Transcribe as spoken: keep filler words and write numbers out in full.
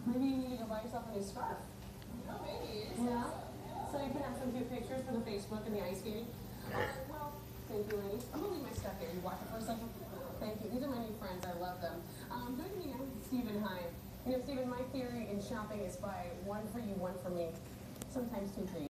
Maybe you need to go buy yourself a new scarf. Oh, maybe. Yeah. So you can have some cute pictures for the Facebook and the ice skating. Uh, well, thank you, ladies. I'm gonna leave my stuff here. You watch it for a second. Thank you. These are my new friends. I love them. Um, joining me now is Stephen Hine. You know, Stephen, my theory in shopping is buy one for you, one for me. Sometimes two for you.